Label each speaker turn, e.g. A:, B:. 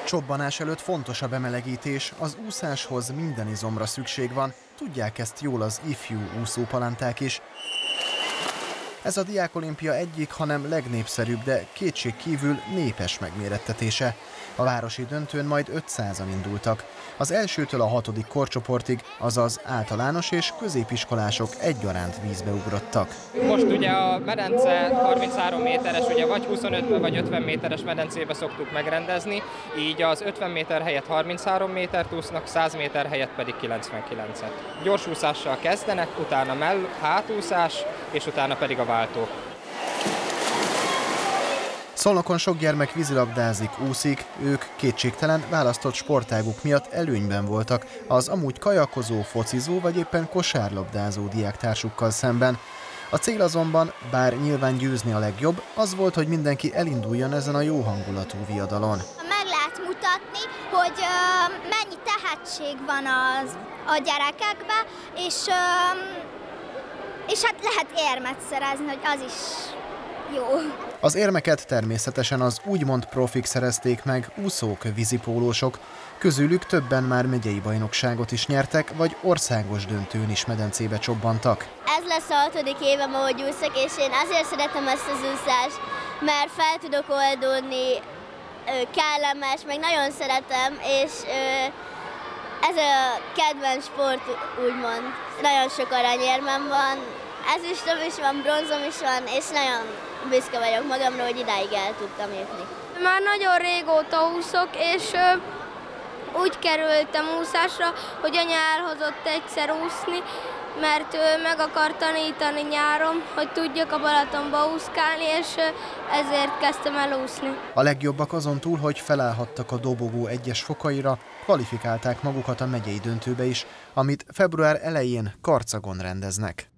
A: Csobbanás előtt fontos a bemelegítés, az úszáshoz minden izomra szükség van, tudják ezt jól az ifjú úszópalánták is. Ez a diákolimpia egyik, hanem legnépszerűbb, de kétségkívül népes megmérettetése. A városi döntőn majd 500-an indultak. Az elsőtől a 6. korcsoportig, azaz általános és középiskolások egyaránt vízbe ugrottak.
B: Most ugye a medence 33 méteres, ugye vagy 25 vagy 50 méteres medencébe szoktuk megrendezni, így az 50 méter helyett 33 métert úsznak, 100 méter helyett pedig 99-et. Gyorsúszással kezdenek, utána hátúszás, és utána pedig a váltó.
A: Szolnokon sok gyermek vízilabdázik, úszik, ők kétségtelen választott sportáguk miatt előnyben voltak az amúgy kajakozó, focizó vagy éppen kosárlabdázó diáktársukkal szemben. A cél azonban, bár nyilván győzni a legjobb, az volt, hogy mindenki elinduljon ezen a jó hangulatú viadalon.
C: Meg lehet mutatni, hogy mennyi tehetség van a gyerekekben, és hát lehet érmet szerezni, hogy az is jó.
A: Az érmeket természetesen az úgymond profik szerezték meg, úszók, vízipólósok. Közülük többen már megyei bajnokságot is nyertek, vagy országos döntőn is medencébe csobbantak.
C: Ez lesz a 6. évem, ahogy úszok, és én azért szeretem ezt az úszást, mert fel tudok oldódni, kellemes, meg nagyon szeretem, és ez a kedvenc sport, úgymond. Nagyon sok aranyérmem van, ezüstöm is van, bronzom is van, és nagyon büszke vagyok magamra, hogy idáig el tudtam jutni.
D: Már nagyon régóta úszok, és úgy kerültem úszásra, hogy anya elhozott egyszer úszni, mert meg akar tanítani nyáron, hogy tudjak a Balatonba úszkálni, és ezért kezdtem el úszni.
A: A legjobbak azon túl, hogy felállhattak a dobogó egyes fokaira, kvalifikálták magukat a megyei döntőbe is, amit február elején Karcagon rendeznek.